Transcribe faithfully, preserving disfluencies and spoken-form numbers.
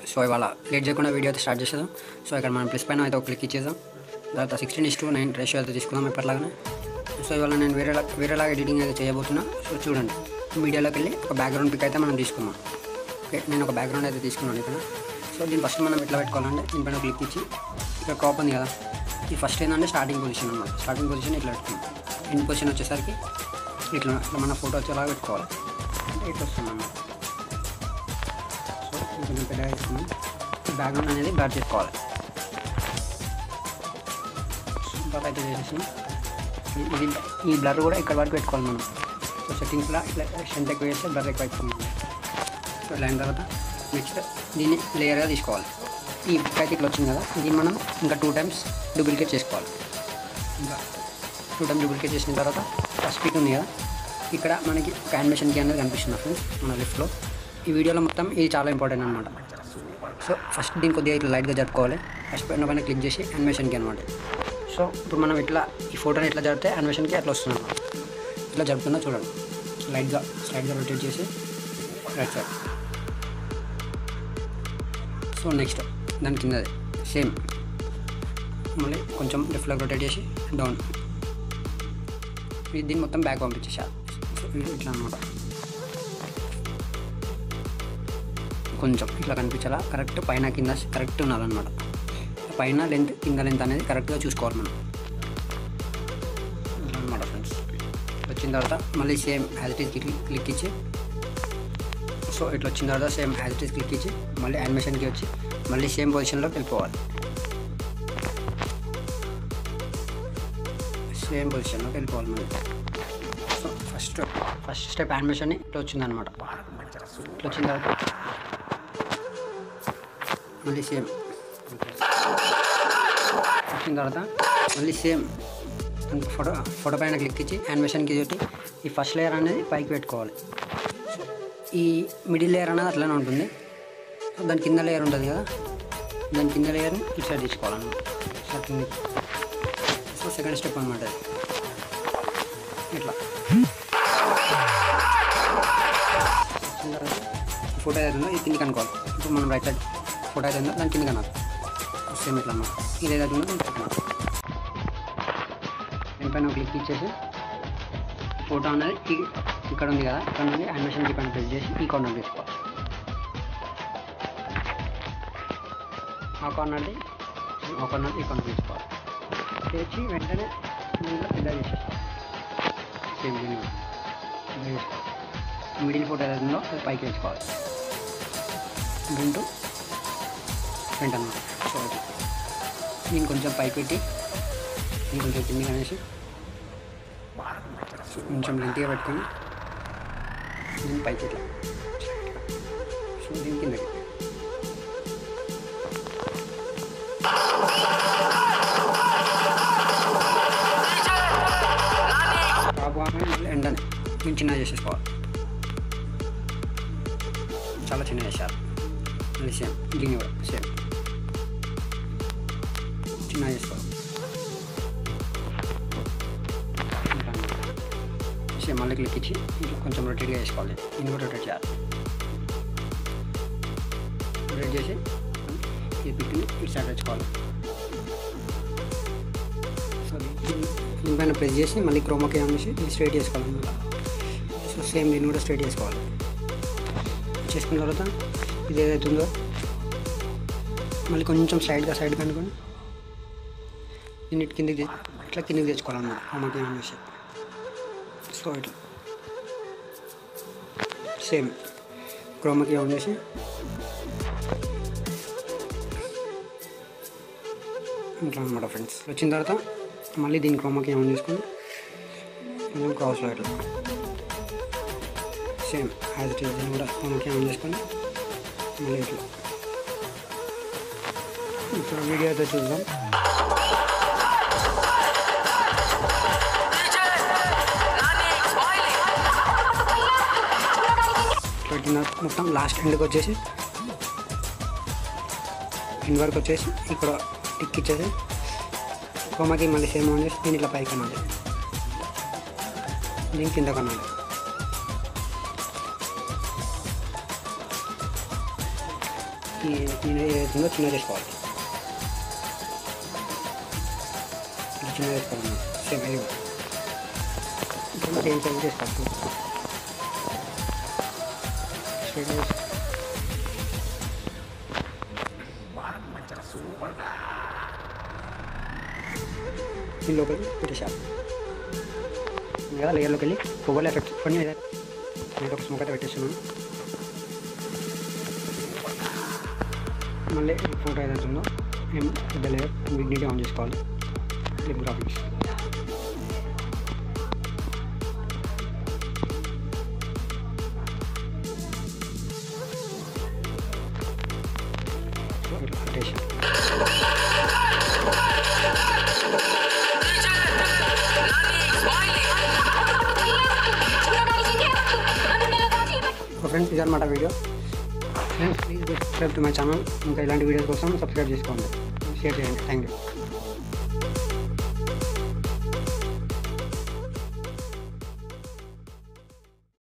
So ఇవాళ late చేయకుండా video అయితే స్టార్ట్ చేసేద్దాం. సో ఇక్కడ మనం ప్లస్ పైన అయితే ఒక క్లిక్ ఇచ్చేద్దాం. తర్వాత sixteen is to nine ratio అయితే తీసుకుందాం ఎప్పటిలాగానే. సో ఇవాళ నేను వేరే వేరేలాగా ఎడిటింగ్ అయితే చేయబోతున్నా. సో చూడండి, మీడియాలోకి వెళ్ళి ఒక బ్యాక్గ్రౌండ్ పిక్ అయితే మనం తీసుకున్నాం. ఓకే, నేను ఒక బ్యాక్గ్రౌండ్ అయితే తీసుకున్నాను ఇక్కడ. సో దీన్ని ఫస్ట్ మనం ఎట్లా పెట్టుకోవాలంటే దీనిపైన క్లిక్ ఇచ్చి ఇక్కడ క్రాప్ ఉంది కదా, ఈ ఫస్ట్ ఏంటంటే స్టార్టింగ్ పొజిషన్ అన్నమాట. స్టార్టింగ్ పొజిషన్ ఇట్లా పెట్టుకున్నాం. ఎండ్ పొజిషన్ వచ్చేసరికి ఇట్లా ఇట్లా మన ఫోటో వచ్చేలాగా పెట్టుకోవాలి. అంటే ఇట్లా వస్తుంది అన్నమాట. సో కొంచెం పెద్దగా వేసుకున్నాం. బ్యాక్గ్రౌండ్ అనేది బ్లర్ చేసుకోవాలి. తర్వాత అయితే చేసేసినాం. ఇది ఈ బ్లర్ కూడా ఇక్కడ వరకు పెట్టుకోవాలి మనం. సో సెట్టింగ్స్లో ఇట్లా స్ట్రెంత్ ఎక్కువ వేస్తే బ్లర్ ఎక్కువ అయిపోతుంది. సో ఇలా అయిన తర్వాత నెక్స్ట్ దీన్ని లేయర్గా తీసుకోవాలి. ఈ పిక్ అయితే ఇట్లా వచ్చింది కదా, దీన్ని మనం ఇంకా టూ టైమ్స్ డూప్లికేట్ చేసుకోవాలి. ఇంకా టూ టైమ్స్ డూప్లికేట్ చేసిన తర్వాత ఫస్ట్ పిక్ ఉంది కదా, ఇక్కడ మనకి ఒక యానిమేషన్కి అనేది కనిపిస్తుంది ఫ్రెండ్స్ మన లెఫ్ట్లో. ఈ వీడియోలో మొత్తం ఇది చాలా ఇంపార్టెంట్ అనమాట. సో ఫస్ట్ దీన్ని కొద్దిగా ఇట్లా లైట్గా జరుపుకోవాలి. ఫస్ట్ పైన పైన క్లిక్ చేసి యానిమేషన్కి అనమాట. సో ఇప్పుడు మనం ఇట్లా ఈ ఫోటోని ఇట్లా జరిపితే యానిమేషన్కి అట్లా వస్తుంది అనమాట. ఇట్లా జరుపుతున్నా చూడండి, లైట్గా స్లైడ్గా రొటేట్ చేసి రైట్ సైడ్. సో నెక్స్ట్ దాని కింద సేమ్ మళ్ళీ కొంచెం లెఫ్ట్లో రొటేట్ చేసి డౌన్. ఇది దీన్ని మొత్తం బ్యాక్ పంపించేసారు. సో ఇట్లా అనమాట, కొంచెం ఇట్లా కనిపించాలా, కరెక్ట్ పైన కింద కరెక్ట్ ఉండాలన్నమాట. పైన లెంత్ కింద లెంత్ అనేది కరెక్ట్గా చూసుకోవాలి మనం అనమాట ఫ్రెండ్స్. వచ్చిన తర్వాత మళ్ళీ same as it is click click ఇచ్చి, సో ఇట్లా వచ్చిన తర్వాత same as it is click ఇచ్చి మళ్ళీ యానిమేషన్కి వచ్చి మళ్ళీ సేమ్ పొజిషన్లోకి వెళ్ళిపోవాలి. సేమ్ పొజిషన్లోకి వెళ్ళిపోవాలి మళ్ళీ. So first first step animation ఇట్లా వచ్చిందనమాట. ఇట్లా వచ్చిన తర్వాత మళ్ళీ సేమ్ వచ్చిన తర్వాత మళ్ళీ సేమ్ ఫోటో ఫోటో పైన క్లిక్ ఇచ్చి యానిమేషన్కి పెట్టి ఈ ఫస్ట్ లేయర్ అనేది పైకి పెట్టుకోవాలి. ఈ మిడిల్ లేయర్ అనేది అట్లనే ఉంటుంది. సో దాని కింద లేయర్ ఉంటుంది కదా, దాని కింద లేయర్ని ఇటు సైడ్ తీసుకోవాలన్నమాట. స్టార్టింగ్ సో సెకండ్ స్టెప్ అనమాట ఇట్లా. ఫోటో ఏదైతుందో ఇది కిందికి అనుకోవాలి. ఇప్పుడు మనం రైట్ సైడ్ ఫోటో ఏదైతుందో దాని కిందికి అన్నారు. సేమ్ ఇట్లా అన్నమాట. ఇది ఏదైతుందో దాని పక్కన దీనిపైన క్లిక్ ఇచ్చేసి ఫోటో అనేది ఇక్కడ ఉంది కదా, ఇక్కడ నుండి యానిమేషన్కి పైన ప్రెస్ చేసి ఈ కార్నర్ తీసుకోవాలి. ఆ కార్నర్ది ఆ కార్నర్ ఈ కార్నర్ తీసుకోవాలి. చేసి వెంటనే దీంట్లో పెద్ద చేసేసుకోవాలి. సేమ్ దీన్ని పెద్ద చేసుకోవాలి. మిడిల్ ఫోటో ఏదైతుందో అది పైకి వేసుకోవాలి. దీంట్లో ఫ్రంట్ అన్నమాట. సో దీన్ని కొంచెం పైకి పెట్టి దీన్ని కొంచెం కిందికి అనేసి కొంచెం లెంతిగా పెట్టుకొని దీన్ని పైకి ఇట్లా. సో దీని కిందకి బాబు ఆమె ఎండని దీన్ని చిన్నగా చేసేసుకోవాలి. చాలా చిన్నగా చేశారు. మళ్ళీ సేమ్ దీన్ని కూడా సేమ్ చిన్నగా చేసుకోవాలి. సేమ్ మళ్ళీ క్లిక్ ఇచ్చి ఇట్లా కొంచెం రొటేట్గా వేసుకోవాలి. దీన్ని కూడా రొటేట్ చేయాలి. రొటేట్ చేసి ఈ పిక్ని ఇటు సైడ్ తెచ్చుకోవాలి. సో దీనిపైన ప్రెస్ చేసి మళ్ళీ క్రోమాకి అనేసి ఇది స్ట్రైట్ చేసుకోవాలన్నమాట. సో సేమ్ దీన్ని కూడా స్ట్రైట్ చేసుకోవాలి. చేసుకున్న తర్వాత ఇది ఏదైతుందో మళ్ళీ కొంచెం సైడ్గా సైడ్ కనుకొని దీన్ని ఇటు కిందికి ఇట్లా కిందికి తెచ్చుకోవాలన్నమాట క్రోమాకి అనేసి. సో ఇట్లా సేమ్ క్రోమాకి ఆన్ చేసి ఇట్లా అనమాట ఫ్రెండ్స్. వచ్చిన తర్వాత మళ్ళీ దీని క్రోమాకి ఆన్ చేసుకొని కొంచెం క్రాస్లో ఇట్లా సేమ్ యాజ్ ఇట్ ఈస్ దీన్ని కూడా క్రోమాకి ఆన్ చేసుకొని మళ్ళీ ఇట్లా. ఇప్పుడు వీడియో అయితే చూద్దాం. మొత్తం లాస్ట్ ఎండ్కి వచ్చేసి ఎండ్ వరకు వచ్చేసి ఇక్కడ టిక్ ఇచ్చేసి క్రోమాకి మళ్ళీ సేమ్ ఆన్ చేసి దీని ఇట్లా పైకి అనాలి, దీని కింద కనాలి. ఈ నేను ఏదైతుందో చిన్న చేసుకోవాలి, చిన్న చేసుకోవాలి సేమ్ ఇది ఇప్పుడు సేమ్ సేమ్ చేసుకోవాలి. ఈ లోపలికి పెట్టేసాను కదా, లేయర్లోకి వెళ్ళి పువ్వులు ఎఫెక్ట్ కొన్ని నేను ఒక స్మోక్ అయితే పెట్టేస్తున్నాను. మళ్ళీ ఫోటో ఏదైతే ఉందో మేము పెద్ద లేయర్ విగ్నిటీ ఆన్ చేసుకోవాలి. క్లిప్ గ్రాఫిక్స్ పెట్టేసాను. ఫ్రెండ్స్ ఇదన్నమాట video. Friends please subscribe to my channel. ఇంకా ఇలాంటి వీడియోస్ కోసం సబ్స్క్రైబ్ చేసుకోండి, షేర్ చేయండి. Thank you.